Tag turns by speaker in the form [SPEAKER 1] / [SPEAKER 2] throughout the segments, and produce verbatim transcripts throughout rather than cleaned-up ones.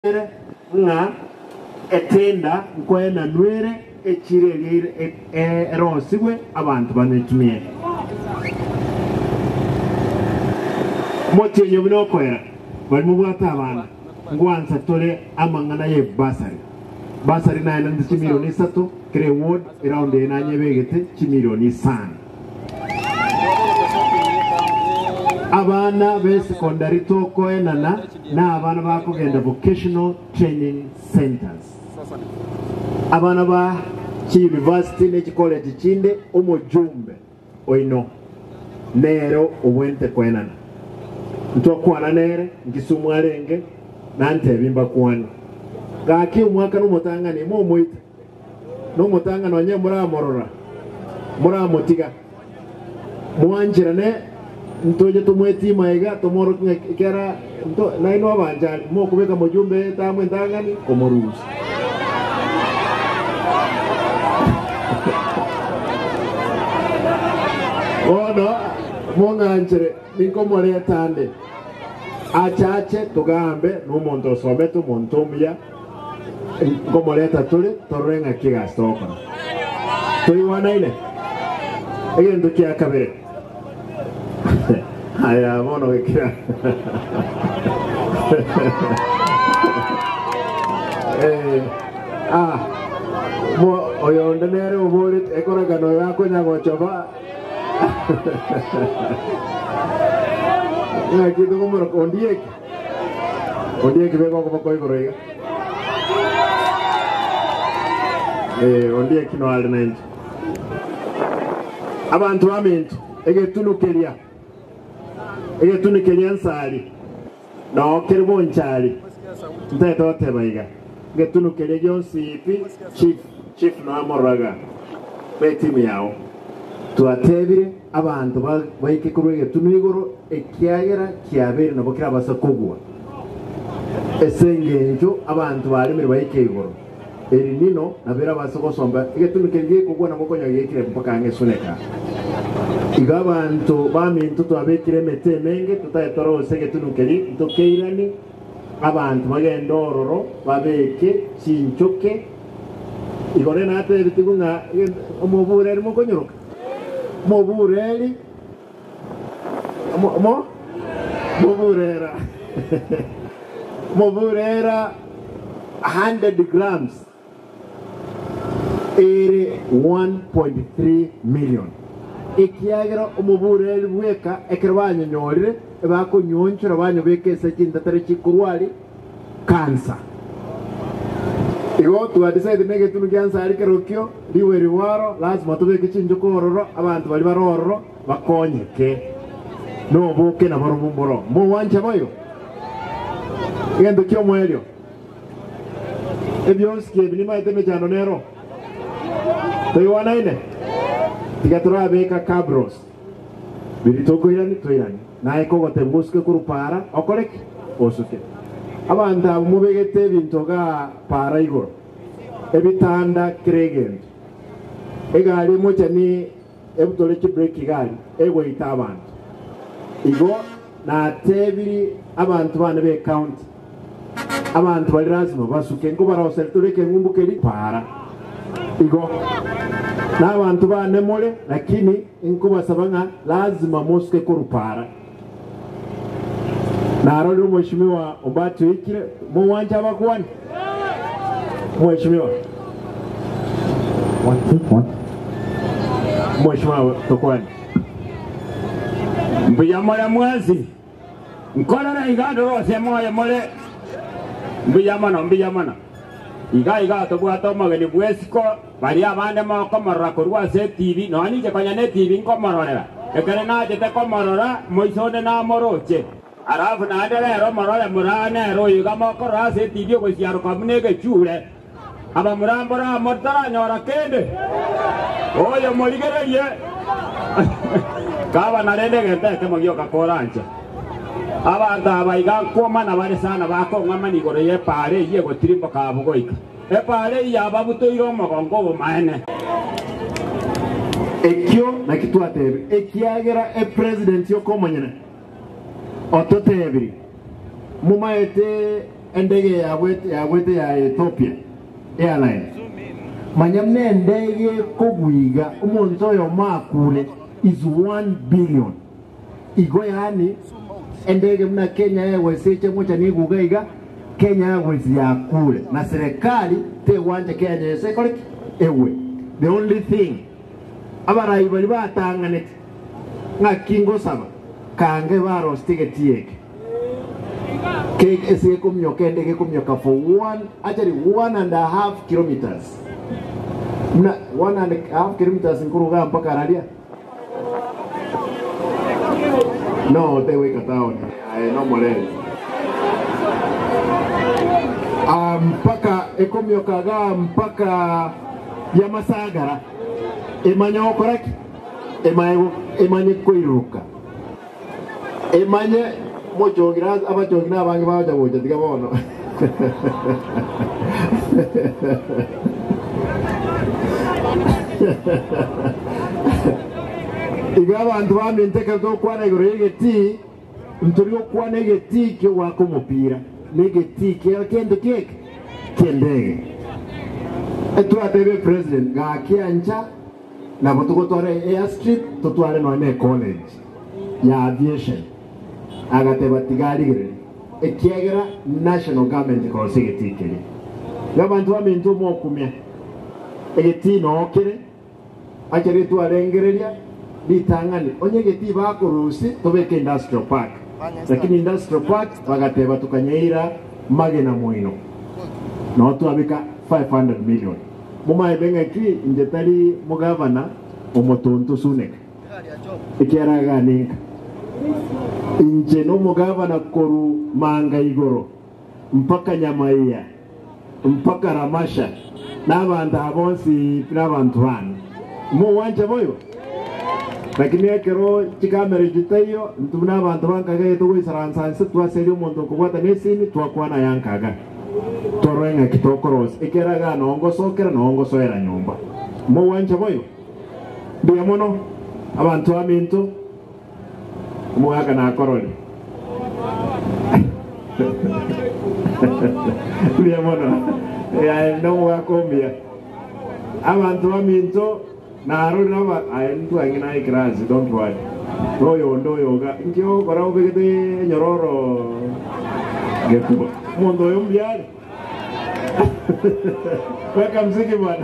[SPEAKER 1] nga etenda nkwena nwere echire erosiwe abantu banetumye motenyo binokwera bali mu bwata abana ngwanza tole amangana ye basari basari na ina chimilioni isatu kire ward around enanye begete chimilioni isano abana be secondary toko enana na abana bakugenda vocational training centers abana ba chi university ne chi college chinde omojumbe oino nero obwente kwenana ntokwana nere ngisumwarenge nante bimba kwana gaki umwaka numutanga ni mo moita numutanga nonye muramorora muramotiga mwanjira ne ntoje tumweti maiga tomoro kera nto naino abanjali mo kubeka mujumbe tamwe ndangani komoruzi ono monganjere niko more tande achache tugambe n'umuntu osomete umuntu umya ngo leta tuli torenga kigastoka tuli wanaile egendo kia kabere aya mono wekira eh ah mo oyonde nere obole ekora gano yako nyago choba na kitu kumura kondiek kondiek bego ko ko igoroiga eh ondiek no alnent abantu amintu egetunukelia egetunukelia nsali no kerbonchali nteto tebaiga getunukelia jonsipi chief chief no amoraga betimu yao tuatebire abantu baike kurwege tunigoro ekiagera kiabere nabo kirabasa kugwa esengenjo abantu bali mere baike igoro eri nino nabera basogosomba egetunikelie kugwa nabo konya yekire mpaka angesuneka iga abantu bamintu twabekire metemenge tutayetoro segetunukeli ntokeirani abantu bagenda ororo babeke sinchoke igore nate bitigunga omubure ari mukonyoroka mobureli mo mo moburera moburera one hundred grams ere one point three million ikiagera omubureli bweka ekerwanya nyorire bako nyonchura banyo bekese kindatare chikurwali cancer igo tu decide nege tunu kyanza ari kerokyo liwe riwaro lazima tubeke chinjo kororo abantu bali baroro bakonyeke no boke na barubumboro mo wanje boyo ngendo kyo mwelyo ebionski ebinima eteme jano nero toywana ine tigatura beka cabros biritoko irani toirani nae ko gotembuske kurupara okorek osuke abanda mubegete bintoga para igoro ebitanda kregent egali mocha ni ebutole ki break igali ego itabantu igo na tebiri abantu bane be count abantu bali lazima basuke ngo baraosertureke ngumbukeli para igo na abantu bane mole lakini inkuba sabanga lazima moske kurupara na rolo mheshimiwa Obatu ikire muwanja abakwani mheshimiwa what mheshimiwa tokwani mbiyamala mwazi nkola na igando rose moya mole mbiyamana mbiyamana iga iga to bwato magani bwesiko bari abande ma komara korwa se T V no ani je kanyane T V komorora ekere na je te komorora moisone na moroche arafu na ndere ro morole murane ro yuga makora se T V ko siaro kamnege chure aba murambora mortara nyora kende oyo moligererie kaba na rende gete ke mogyo kakoranje abanda abaiga koma na bare sana bako ngama ni gore ye pare ye go trimbo ka bugoika e pare ya babuto iro magongo bo maene ekyo na kitwate ekiagera e president yo komanyana ototebiri mumaete ndege ya wete ya wete ya Ethiopia Airlines manyamne ndege kugwiga umuntu oyo makule is one billion igo yani ndege mna Kenya Airways eche mocha ni gugaiga Kenya Airways ya kule na serikali te wanje Kenya Airways ewe the only thing abarai bali batangane ngakingo saba kange baro ticket yeke cake ese kumyo kende ke kumyo ka for one actually one and a half kilometers na one and a half kilometers nkuruga mpaka radia no te weka town I no more um mpaka ekumyo kaga mpaka ya Masagara emanya okoraki emanye emanye koiruka emanye mojogira abajogira abangi baje boje digabono igaba abantu baminteka zo kwana igoregeti nturiyo kwana igeti ke wako mupira negeti ke kende keke kendege etu atebe president ga kianja na botugotore airstrip tutwale no college ya aviation agateba tigarigire ekiagera national government ko segetikere gabantu bamintu mo kumya egeti no kire akere tu alengereria bitangani onye geti bakurusi tobeke industrial park lakini industrial park bagateba tukanyeira magena muino no tu abika five hundred million muma ebenga ki injetari mugavana omotonto sunek ikiara gani inje no mugavana koru manga igoro mpaka Nyamaiya mpaka Ramasha n'abantu abonsi n'abantu bana mu wanje boyo lakini akero kikamera gitayo ntubuna abantu bankaga to wisaransanse twaseri umuntu kubata nesini twakwana yankaga torenga kitokoros ikeraga nongo sokera nongo soera nyumba mu wanje boyo biamono abantu aminto muaga na koroni biamono ya ndo wakombia abantu aminto naru naba ayentu angina ikrazi don't worry doyo ndoyo ga njyo bara ubegede nyororo gepo mondo yombiali weka mziki bwana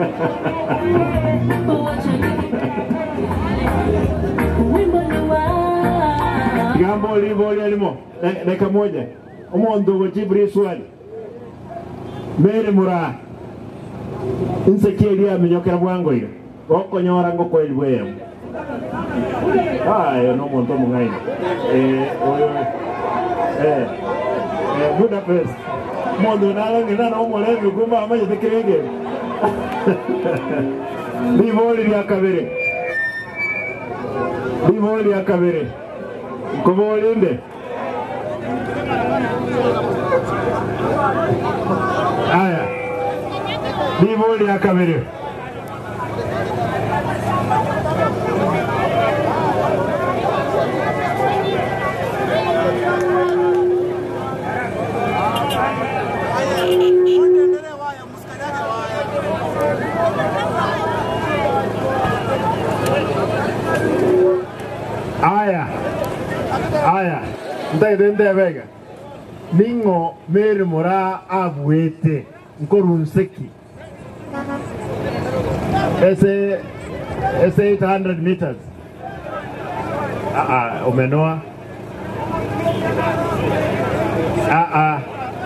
[SPEAKER 1] gambo libo limo deka moja omondo go jibri swali mere mura insekeli amenyokera bwango iyo okonyora ngo ko elwe ah yo no monto mungai eh oyo eh eh Budapest mondo nala ngina no molevi kuma amaje tekerege bivoli ya kabere bivoli ya kabere kobolinde aya bivoli ya kabere aya aya ndende ndebega ningo mere mora abwete nkorunseki ese ese eight hundred meters ah ah umenoa ah ah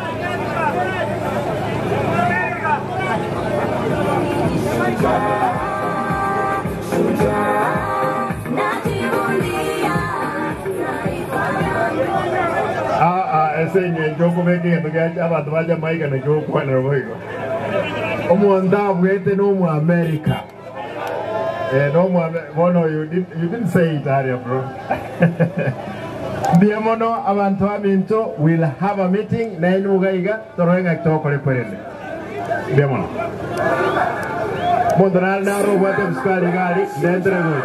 [SPEAKER 1] ah ah ese ni jogo meke ndoga abantu baje maika na jogo kwa na roigo omonda bwete no mu America eh no mu bono you didn't you didn't say it area bro Diamono abantu aminto will have a meeting na inu gaiga toroenga tokole perele Diamono Mondral na ro bate skali gali dentro go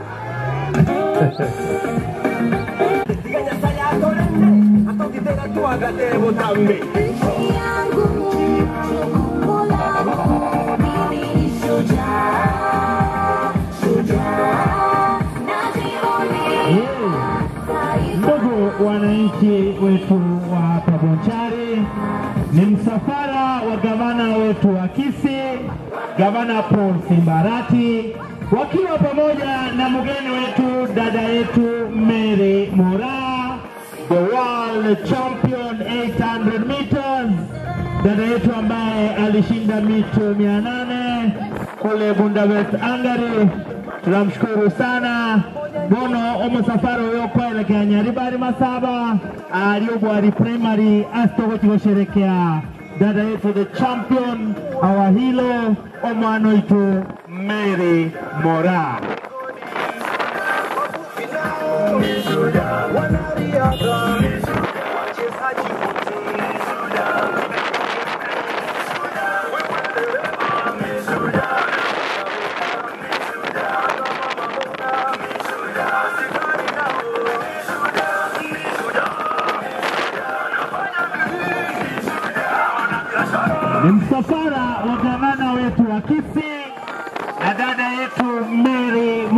[SPEAKER 1] Atau kita dah tua
[SPEAKER 2] Ndugu wananchi wetu wa hapa Bonchari, ni msafara wa gavana wetu wa Kisii, Gavana Paul Simbarati, wakiwa pamoja na mgeni wetu dada yetu Mary Moraa, the world champion eight hundred meters, dada yetu ambaye alishinda mita mia nane kule Budapest, Hungary. Tunamshukuru sana bono omusafara uyokwelekea Nyaribari Masaba aliyobwari primary astoko kusherekea dada yetu the champion our hero omwana wetu Mary Moraa. Ni msafara wa gavana wetu wa Kisii na dada yetu Mary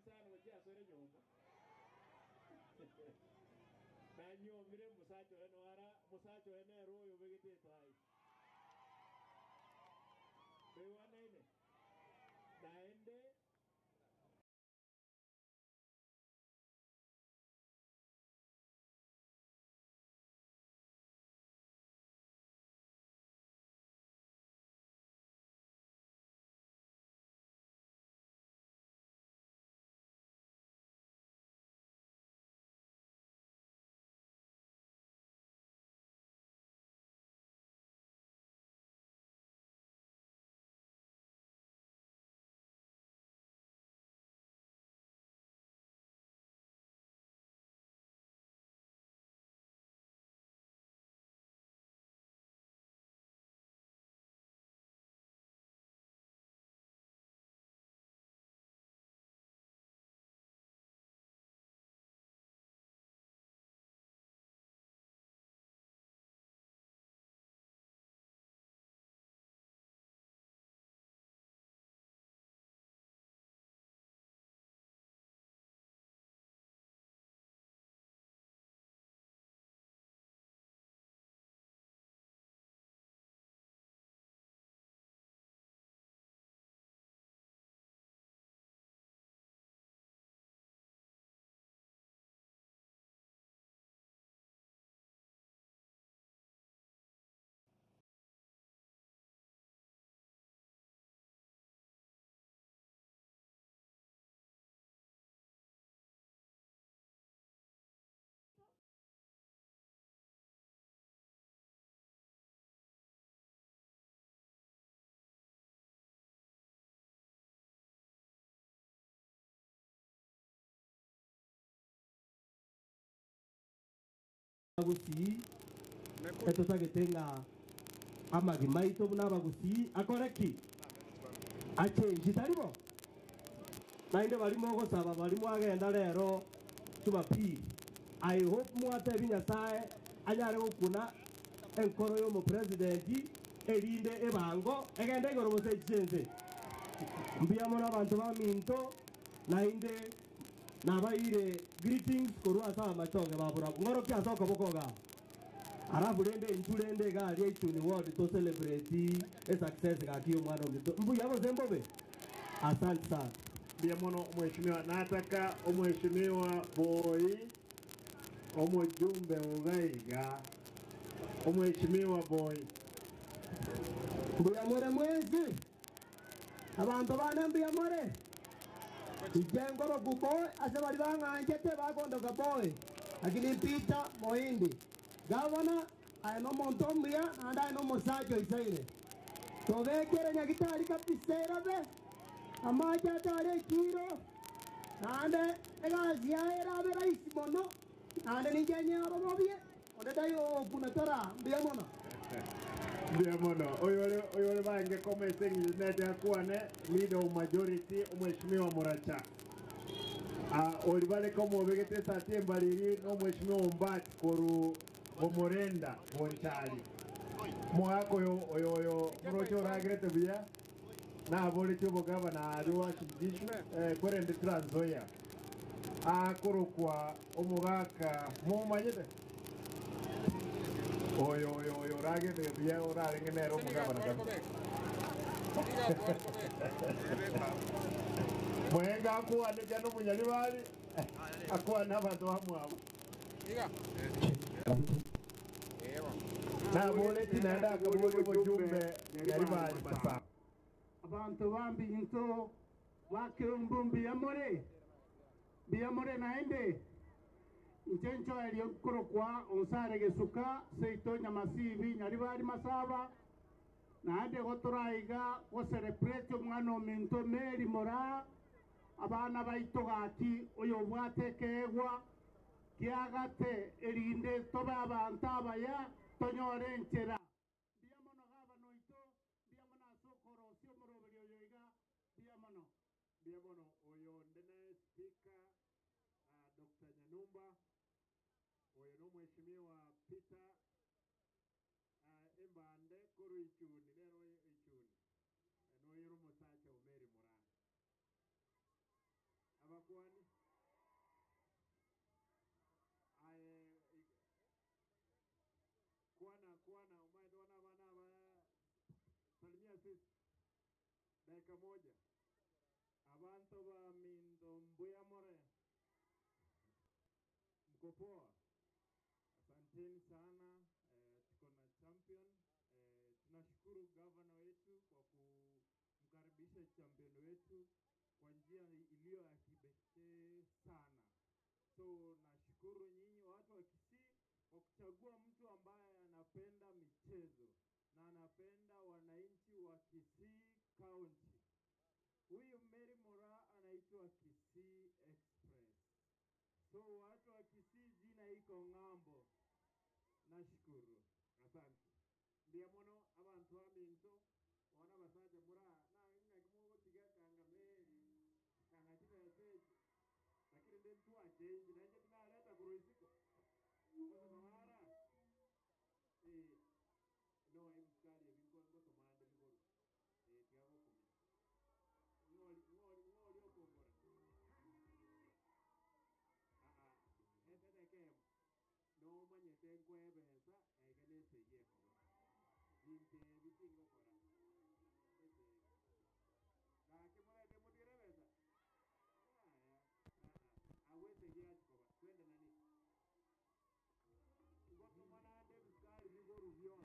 [SPEAKER 1] sana wajia sore nyumba. Na nyomire musacho eno ara musacho ene royo begete tai. Bewa nene. Naende
[SPEAKER 3] Agusi eto tagetenga amagi maito n'abagusi akoreki ache jitaribo nainde bali mogo saba bali mwagenda rero Jumapili. I hope mwate binyasaye anyare gukuna enkoro yo mu president erinde ebango egende igoro bose chenze mbiyamo n'abantu ba minto nainde nabaire greetings korwa sawa machoge babura ngoro kya soko bokoga arabu rende intulende gali ituni world to celebrate a success ga kiyo mwana mito mbu yabo zembobe. Asante sana
[SPEAKER 1] bia mono mheshimiwa, nataka mheshimiwa boy omujumbe ugaiga mheshimiwa boy
[SPEAKER 3] mbuya more mwezi abantu bane mbuya more Ijengoro buboy ase bali bangangete bagondoka boy lakini Peter Mohindi gavana ayino muntu mbuya nanda ayino musajo isaire tobekere nyagitari kapisera be amaja tare kiro nande egazi yaera be raisi mono nande nijenya robobie onde dayo kunatora mbuya mono
[SPEAKER 1] bia mono oyole oyole bange komese ngilete akwane leader majority mheshimiwa Muracha a olibale komo begete sate mbaliri no mheshimiwa Mbati koru omorenda bonchali mwako yo oyo oyo murocho ragrete bia na bole chubo gavana aliwa shidishu eh korende Trans Nzoia a korokwa omugaka mo manyete oyo oyo oyo rage de bia ora ngenero mugabana kabisa mwenga akuwa ne jano munyali bali akuwa n'abantu bamwabo na bole tinanda kabole bojumbe yali bali basa
[SPEAKER 4] abantu bambi into wakirumbumbi yamore biyamore naende Inchencho elio kurokwa onsare gesuka seito nyamasibi nyari bari masaba na ade gotoraiga go celebrate umwana minto meri mora abana baito gaki oyo bwatekegwa kiagate erinde toba abantu abaya tonyore nchera biyamono gaba noito biyamona sokoro sio morobeli oyo iga biyamono
[SPEAKER 1] biyamono oyo ndene speaker uh, Doctor Nyanumba oyo no mheshimiwa Peter uh, Embande kuru ichuni lero ichuni no yero musacha umeri murana abaku kwani aye kwana kwana umaenda wana wana ba salimia sisi dakika moja. Abantu ba Minto Mbuyamore, mko poa? Asanteni sana. Eh, tuko na champion. Eh, tunashukuru governor wetu kwa kumkaribisha champion wetu kwa njia iliyo ya kipekee sana. So nashukuru nyinyi watu wa Kisii kwa kuchagua mtu ambaye anapenda michezo na anapenda wananchi wa Kisii County. Huyu Mary Moraa anaitwa Kisii Express. So watu wa Kisii jina iko ng'ambo. Nashukuru. Asante. Ndiye mono abantu wa Minto wana basaje Moraa na ngakimogo tiga kanga Mary kanga chimeseji. Lakini ndiye mtu wa change na nje tunaleta kuruisiko. Kwa mawara eh no imskali bingo ngo tomande bigoro. Eh tiago kumi. Ngoli ngoli ngoli opongora. Ah ah ese de que no manyete nkwebesa egene seye ko. Dinte bitingo kora. Ese. Ka ke mole de mutire besa. Ah ah aweze giachi ko ba. Twende nani? Ngoto mana de biskari bigoro bion.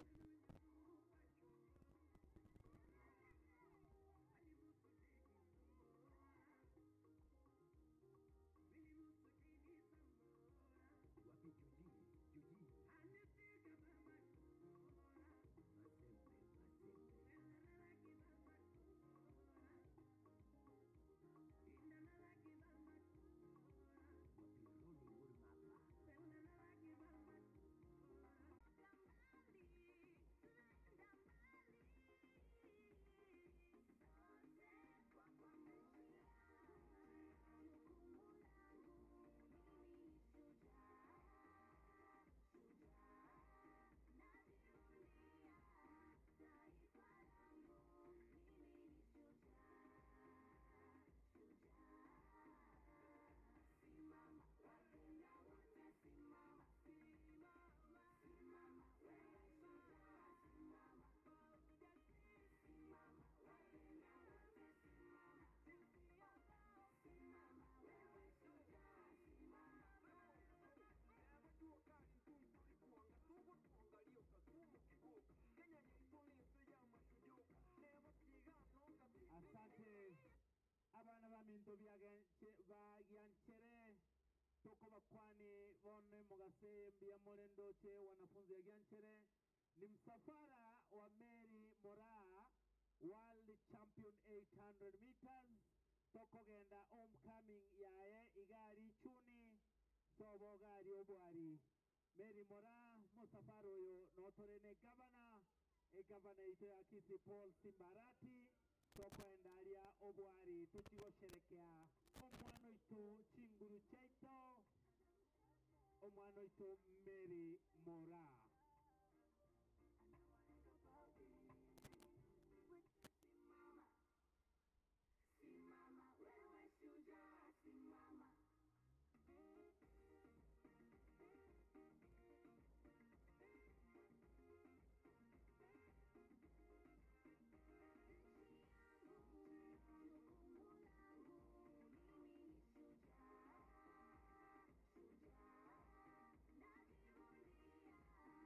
[SPEAKER 2] Asante abana ba Minto bagyanchere toko bakwani bone mugase mbia molendoche wanafunzi ya gyanchere ni msafara wa Mary Moraa World Champion eight hundred meters toko genda homecoming yae igari chuni sobo gari obwari Mary Moraa musafara uyo notorene gavana e gavana ito ya Kisii Paul Simbarati toko endalia obwari tuchigo sherekea omwano ito chinguru chaito omwano ito Mary Moraa.
[SPEAKER 5] Simama, simama, wewe shujaa, simama. Shujaa, najivunia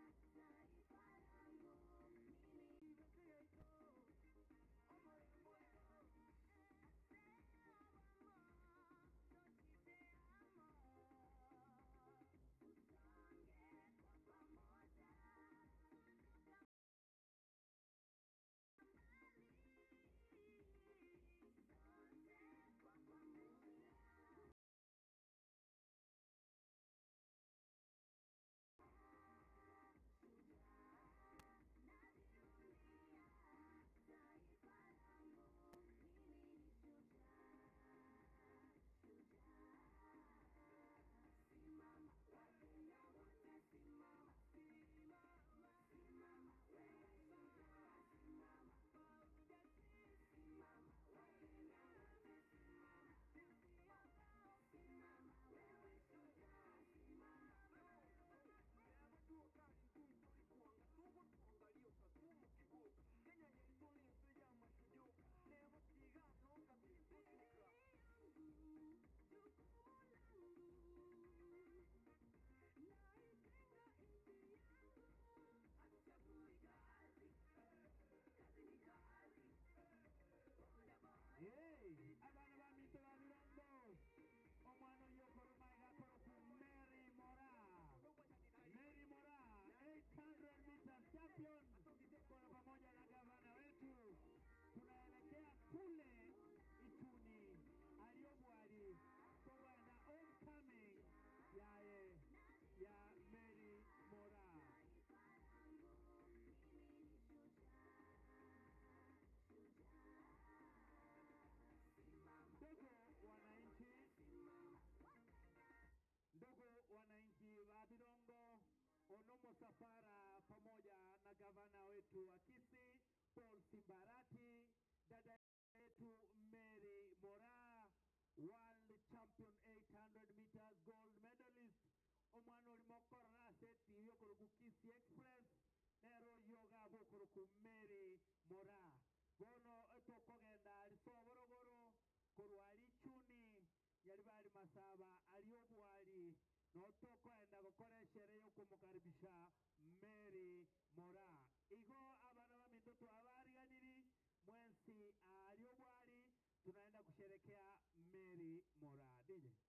[SPEAKER 2] ono msafara pamoja na gavana wetu wa Kisii Paul Simbarati, dada yetu Mary Moraa, world champion eight hundred meters gold medalist, omwana oli mokora seti yokoruku Kisii Express, nero yoga bokoruku Mary Moraa. Bono etokogenda lisoborogoro korwali chuni yali bali masaba aliyobwali no tokwenda gukora shere yo kumukaribisha Mary Moraa. Igo abana baminto twabariganiri mwensi aliyobwali tunaenda kusherekea Mary Moraa. D J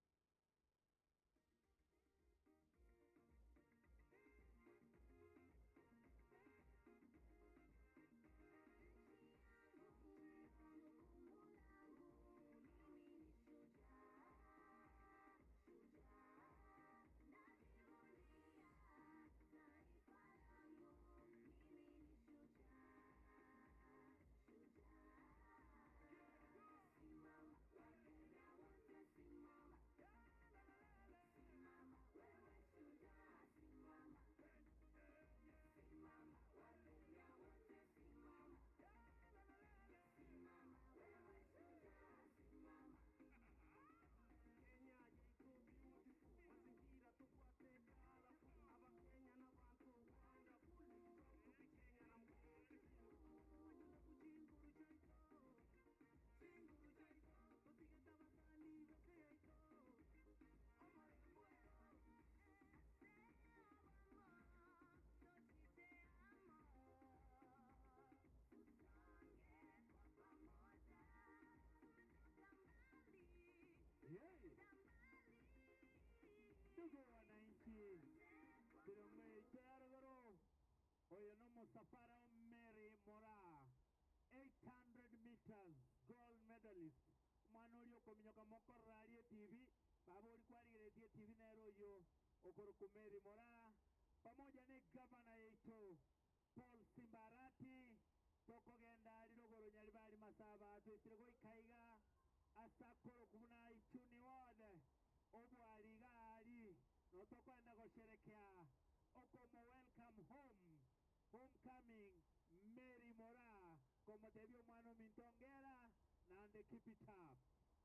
[SPEAKER 2] oyo no musafara Mary Moraa, eight hundred meters gold medalist. Mwana oli okominyoka mokorra ali T V baba oli kwaligeretie T V nero yo okoroku Mary Moraa pamoja ne gavana yetu Paul Simbarati tokogenda alirogoro nyali bali masaba twesire go ikaiga asakoro kubuna ichuni wode obwali gali no tokwenda gosherekea okomo welcome home homecoming Mary Moraa como tebio mwana mintongera na ande keep it up.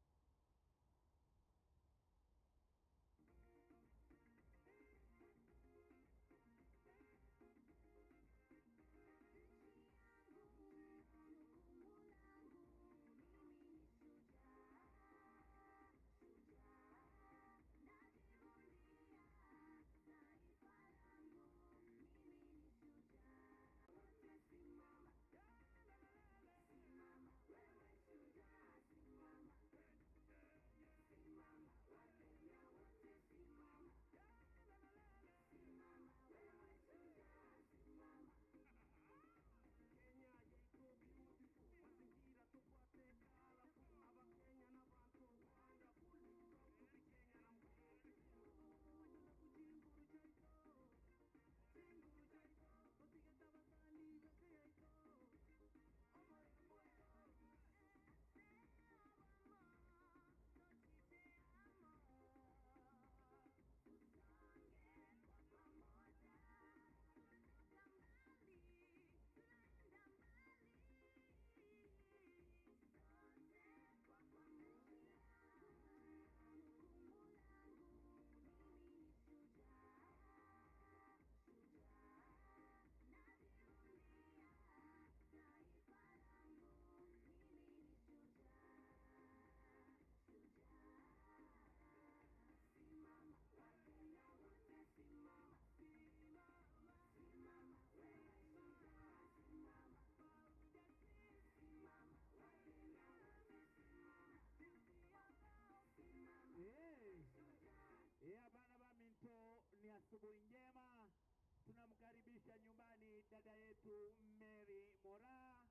[SPEAKER 2] Bana ba minto ni asubuhi njema, tunamkaribisha nyumbani dada yetu Mary Moraa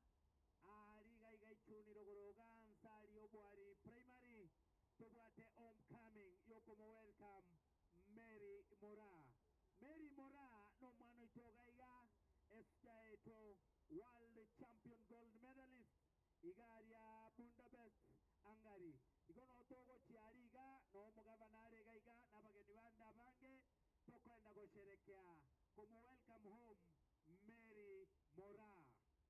[SPEAKER 2] aliga iga ichuni rogoroga nsali obwari primary tubwate homecoming yokomo welcome Mary Moraa. Mary Moraa no mwana itoga iga esja eto world champion gold medalist igaria Bundabest angari ikono togo chiariga no mugavana arega iga nabageni banda bange tokwenda gosherekea
[SPEAKER 3] kumu welcome home Mary Moraa.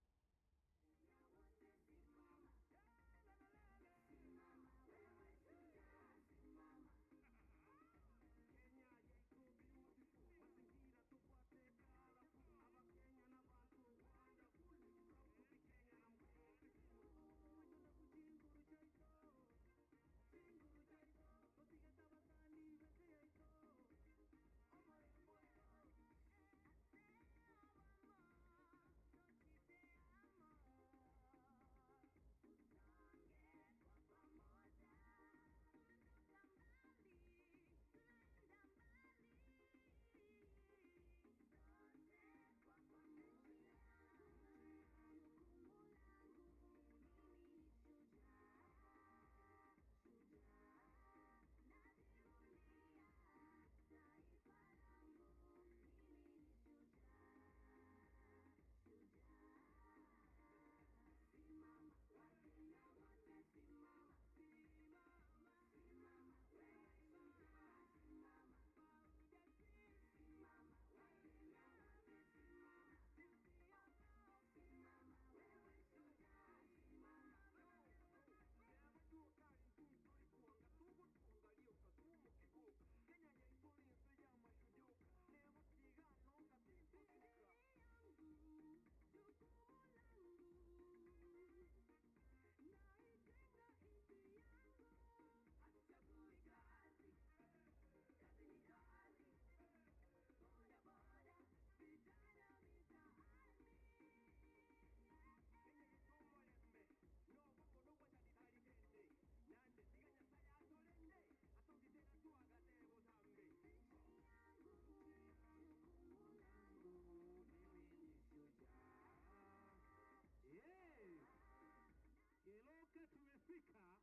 [SPEAKER 3] Keroka tumefika,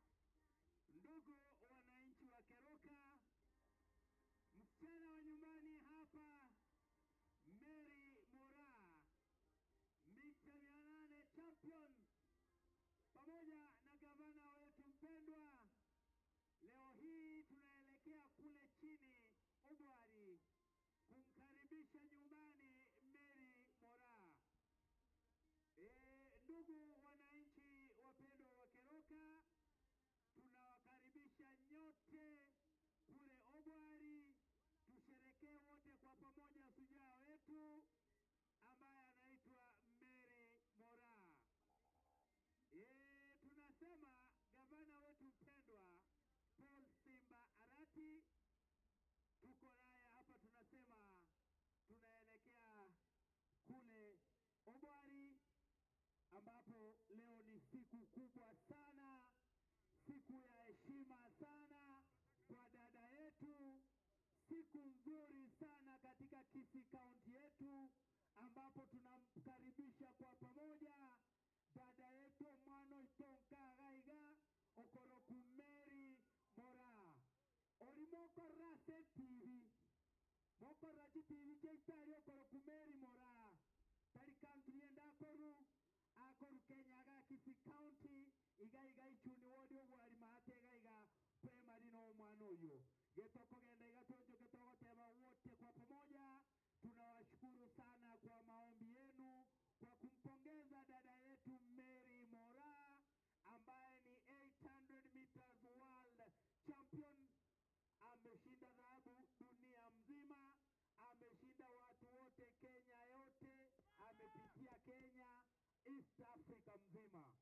[SPEAKER 3] ndugu wananchi wa Keroka, msichana wa nyumbani hapa Mary Moraa, mita mia nane champion, pamoja na gavana wetu mpendwa. Leo hii tunaelekea kule chini Obwari kumkaribisha nyumbani Mary Moraa. E, ndugu wananchi wapendwa wa Keroka, tunawakaribisha nyote kule Obwari, tusherekee wote kwa pamoja shujaa wetu ambaye anaitwa Mary Moraa. E, tunasema gavana wetu mpendwa Paul Simba Arati, tuko naye hapa, tunasema tunaelekea kule Obwari ambapo leo ni siku kubwa sana, siku ya heshima sana kwa dada yetu, siku nzuri sana katika Kisii County yetu, ambapo tunamkaribisha kwa pamoja dada yetu Mwano Itonka Gaiga Okoroku Mary Moraa. Olimoko Rase T V, Moko Rachi T V cheitari Okoroku Mary Moraa, tari country enda koru akoru Kenya ga Kisii County iga iga ichuni wodi Obwari mahate iga iga primary no mwana uyo getoko genda iga tonjo getoko teba wote kwa pamoja. Tunawashukuru sana kwa maombi yenu kwa kumpongeza dada yetu Mary Moraa ambaye ni eight hundred meters world champion. Ameshinda dhahabu dunia mzima, ameshinda watu wote Kenya yote, amepitia Kenya, East Africa mzima.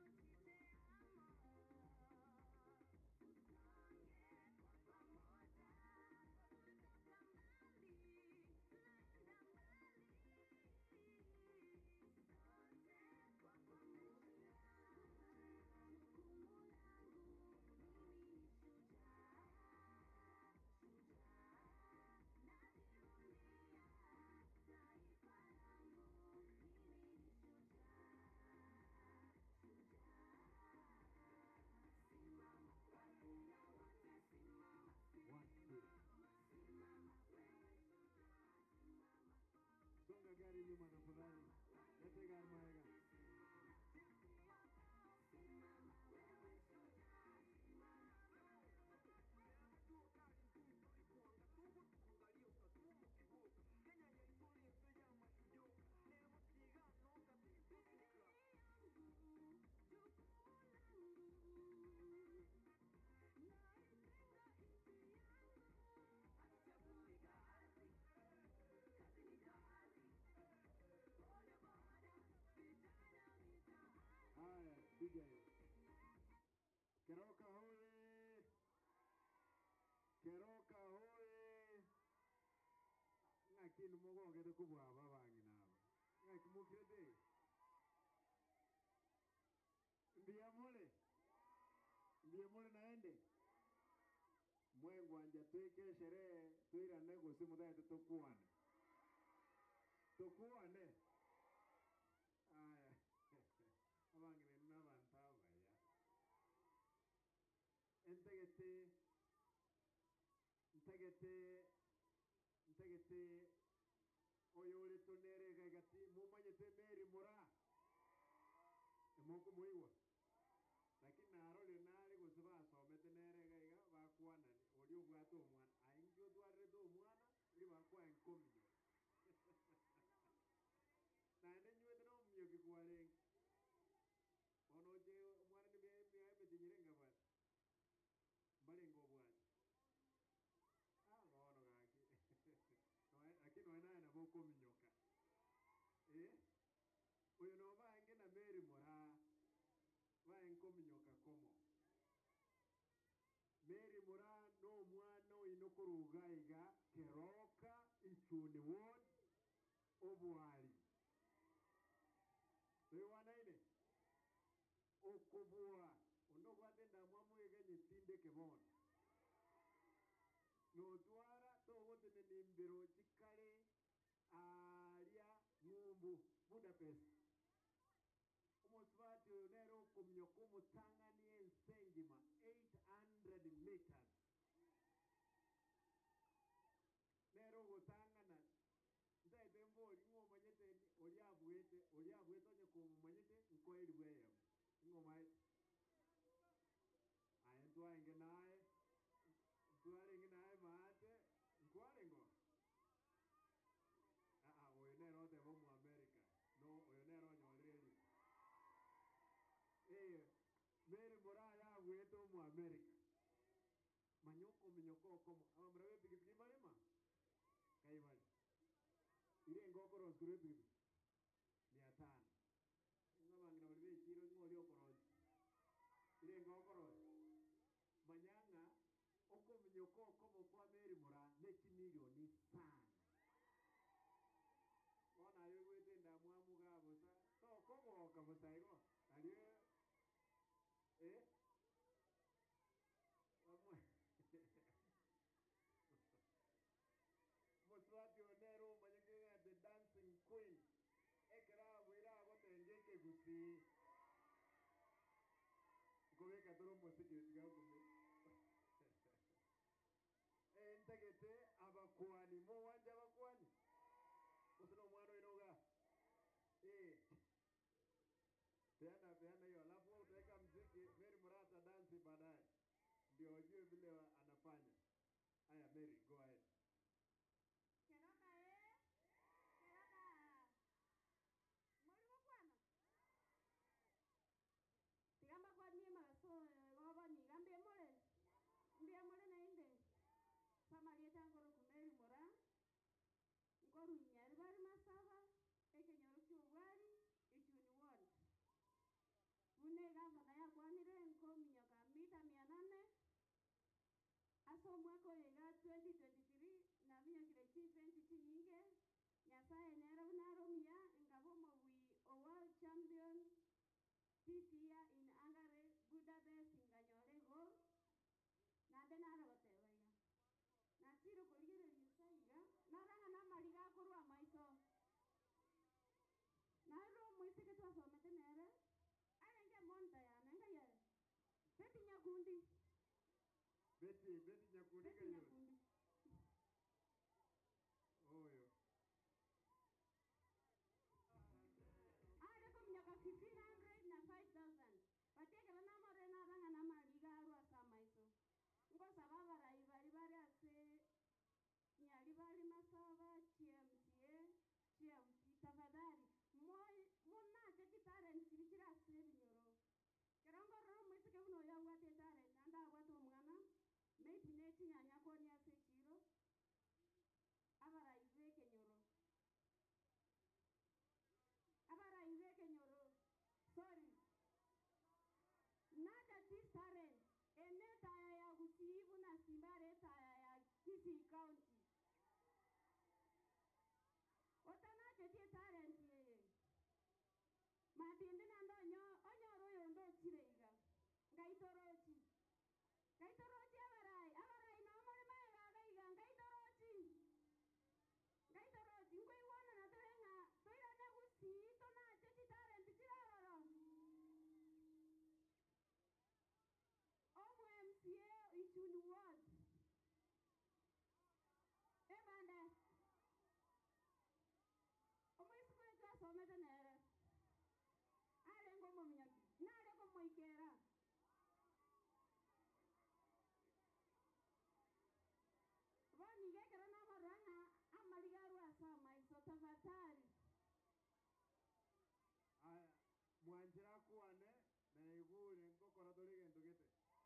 [SPEAKER 5] Tutonge kwa pamoja.
[SPEAKER 1] Tegar Maega. Haya, piga hiyo. Keroka hoye! Keroka hoye! Ngakini mugonge de kubwa babangi nabo. Ngaki mukirede. Ndiye mole. Ndiye mole naende. Mwengu anja tweke sherehe twirane gusi muthaite tukuane. Tukuane. Aya. Abangire n'abantaba ya. Entegete Ntegete Ntegete oyole tonere gagati mumanyete Mary Mura. Emoko muiwa. Lakini narole nari gusiba somete nere gaiga bakwana oli obwato omwana aingi odware do omwana uri bakwa enkomyo. Na nenywe no myo kikware. Ono je omwana ni bya bya betinyire bwana. Mbale ngobwana. Ah, ngono gaki. No, lakini wana na boko minyoka. Eh? Uyo no bange na Mary Mura. Wa enko minyoka komo. Mary Mura no mwana inokurugaiga Keroka Ichuni ward obwali. Uyo wana ine. Okubua. Undo kwatenda mwamu egenye tinde kebona. No twara to wote ne mbiro chikale alia ngumbu Budapest. Umuswati nero kumnyoko mutangani ensengima eight hundred meters. Nero gutangana. Ndaite mbori ngomanyete oli abwete oli abwete onye kumanyete nkoiri bweyo. Ngomai. Ayentua ingenae Tuare ingenae maate Nkware ngo Ah ah oyo nero te bomu America No oyo nero nyolreli Eh Mary Mura ya weto mu America Manyoko minyoko komo Ama mrawe pikipiki marema Kai bali Ile ngokoro skuru pikipiki mia tano Ngoma ngina olive chiro ngoli okoro Ile ngokoro Manyanga oko mnyoko komo kwa Mary Mura neki milioni sana. Wana yewe tenda mwamu gabo sa. To komo kabusa iko. Ali eh Amwa Moswati onero manyenge the dancing queen. Ekra wira gotengeke gusi. Kowe katoro mosiki gakumbe. Entegete abakwani mo wanja abakwani usino mwana inoga eh peana peana hiyo alafu utaweka muziki Mary Murata dance baadaye ndio ujue vile anafanya. Haya Mary, go ahead.
[SPEAKER 5] Keroka eh Keroka Mori mwana Tigamba kwa ni magaso goba ni gambe mole mbia mole na inde Samaria tangoro ku Mary Mura Ngoru nyari bari masaba ekenyoro cyobwari Ichuni ward Bune gavana ya kwanire nko minyoka mita mia nane Aso mwako yega twenty twenty-three na vinyo kile chifensi chinyinge Nyasaye nera unaro mia ngabo mwi o world champion this year in Angare Budapest inganyore gold na denara batebaiga na tiro kuligere lisaiga naranga na maliga kurwa maiso na ro muisike tu asomete nere alenge monta ya nanga ya beti nyakundi
[SPEAKER 1] beti beti nyakundi
[SPEAKER 5] beti nyakundi
[SPEAKER 1] oyo
[SPEAKER 5] fifteen hundred na five thousand batekera namore naranga namaliga arwa samaiso ngo sababa rai bari bari ase nyali bari masaba T M C A T M C tafadhali moi mona cheki talent kibikira ase binyoro kerongo ro mwitike buno ya wate talent anda watu mwana maybe neti nyanya ko ni ase kiro abara ibe kenyoro abara ibe kenyoro sorry nada this talent eneta ya gusibu na simbare ta ya Kisii County otana cheti talent yeye mabinde nando nyo onyoro yondo chireiga ngaitorochi ngaitorochi abarai abarai no muri mega gaiga ngaitorochi ngaitorochi ngoi wana na torenga toira ne gusi to na cheti talent chirararo omu M C A Ichuni Ward ebande omu isikule twa somete nere ale ngomo mnyaki nale ngomo ikera bani gekera na maranga amaligaru asama iso tafadhali
[SPEAKER 1] aya mwanjira kuane na igure ngokora dorige ndugete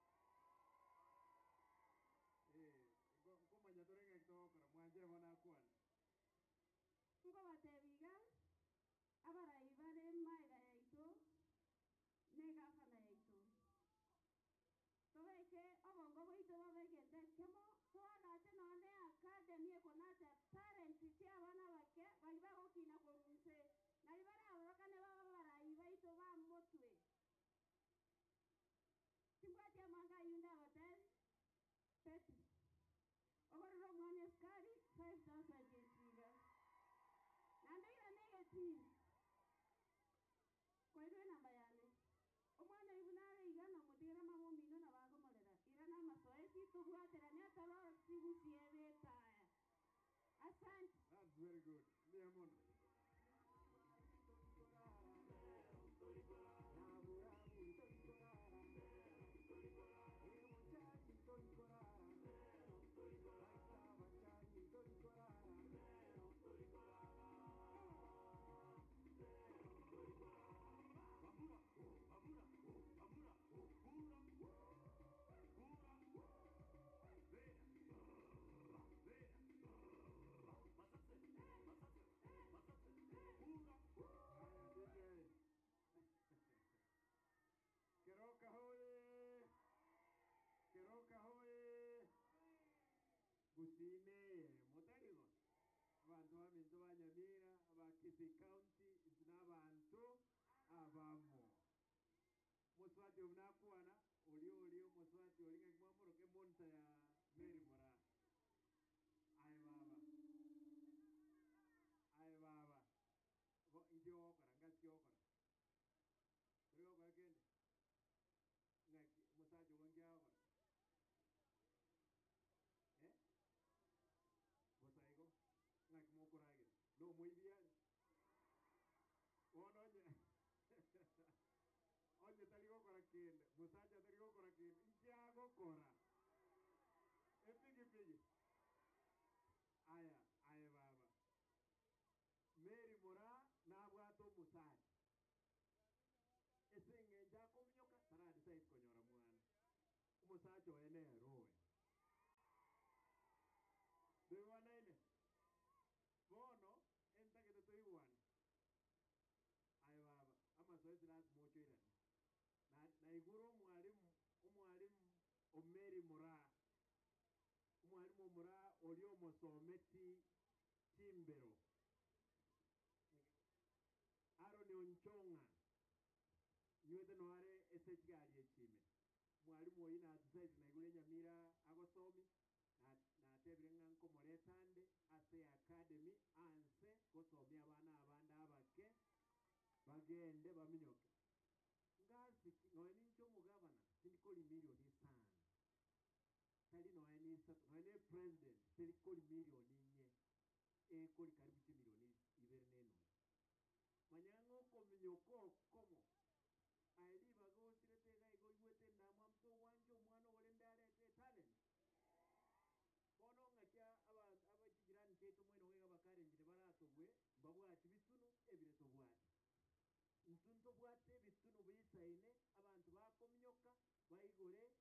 [SPEAKER 1] eh ngo manya dorige kitokora mwanjira bona kuane
[SPEAKER 5] ngo batebiga abarai bare maiga yaito nega fana yaito tobeke obongo boito babeke ndekemo twagache none academy ekonata talent ti abana bake bali bagokina korunse nali bara aborokane baba barai baito ba motwe timbwati amanga yunda hotel peti ogororo mwana skari five thousand ketiga nando ira negati koidwe namba yane omwana ibunare igana mutigera mamo mino na bago morera ira na masoesi tubwatera ne ataro sibusi ebetaya asante.
[SPEAKER 1] That's very good. Liamono. Keroka hoye, Keroka hoye, Gusine, Motarigo, abantu baminto banyamira, aba Kisii County, n'abantu abamo. Muswati obnakuana, oli oli muswati oli ng'amuro ke monta ya Mary Mora. Ai baba. Ai baba. Bo indio okora, ngasi okora. Kuri okora kende. Ngaki musajo wangia okora. Eh? Bosaigo. Ngaki mokora age. No muibia. Ono onye. Onye taligo kora kende. Musajo taligo kora kende. Ingiago kora. Epigi pigi. Aya, aya baba. Mary Mora nabwato musaji. Esenge njako mnyoka taradi side konyora mwana. Umusacho ene roe. Dewa nene. Bono entake to toiwana. Aya baba, ama soezi last mocho irani. Na na iguro mwalimu, umwalimu Mary Mora. Umwalimu Mora olio mosometi Chimbero. Aro ni onchonga. Nywete noare esechigari echime. Mwalimu oina atusaiti na igule nyamira agosomi. Na na tebirenga nko moretande ase academy anse gosomi abana abanda abake bagende baminyoke. Ngasi noeni ncho mugabana silikoli milioni sana. Tali noeni sa noeni president silikoli milioni nye. E koli karibu chi milioni ibere neno. Manyango ko nyoko komo ali bagosire tega igo igwete ndamwa mto wanjo mwana ole ndare te talent bono ngacha aba abachigirani cheto mweno wega bakare njire baratobwe babwati bitunu ebire tobwati ntunto bwate bitunu bisaine abantu bakomnyoka baigore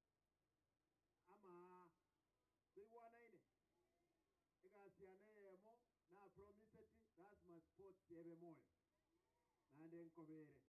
[SPEAKER 1] ama tuiwana ine igasiane yemo na promiseti that's my sport yebe moyo nande nkobere